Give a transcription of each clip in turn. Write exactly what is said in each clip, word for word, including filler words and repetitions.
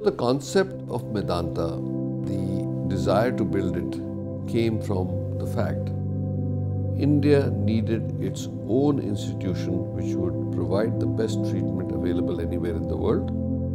The concept of Medanta, the desire to build it, came from the fact India needed its own institution which would provide the best treatment available anywhere in the world.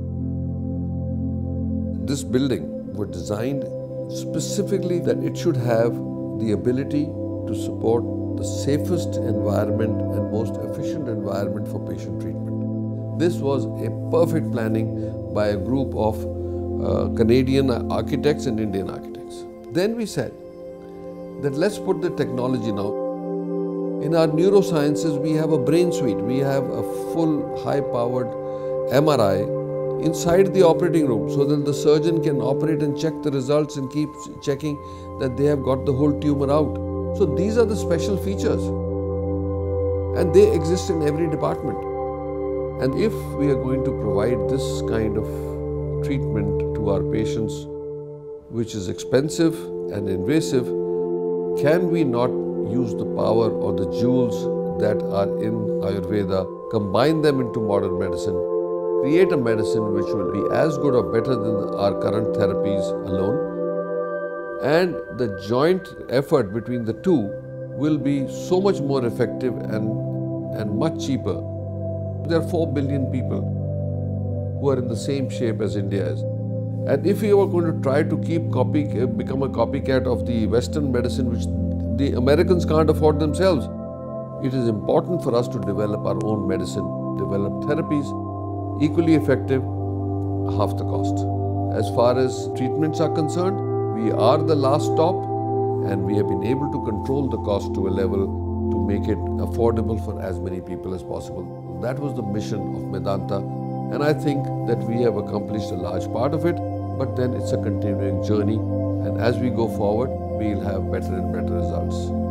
This building was designed specifically that it should have the ability to support the safest environment and most efficient environment for patient treatment. This was a perfect planning by a group of uh, Canadian architects and Indian architects. Then we said that let's put the technology now. In our neurosciences, we have a brain suite. We have a full high-powered M R I inside the operating room so that the surgeon can operate and check the results and keep checking that they have got the whole tumor out. So these are the special features and they exist in every department. And if we are going to provide this kind of treatment to our patients, which is expensive and invasive, can we not use the power or the jewels that are in Ayurveda, combine them into modern medicine, create a medicine which will be as good or better than our current therapies alone, and the joint effort between the two will be so much more effective and, and much cheaper. There are four billion people who are in the same shape as India is. And if we are going to try to keep copy, become a copycat of the Western medicine, which the Americans can't afford themselves, it is important for us to develop our own medicine, develop therapies equally effective, half the cost. As far as treatments are concerned, we are the last stop and we have been able to control the cost to a level to make it affordable for as many people as possible. That was the mission of Medanta, and I think that we have accomplished a large part of it, but then it's a continuing journey, and as we go forward, we'll have better and better results.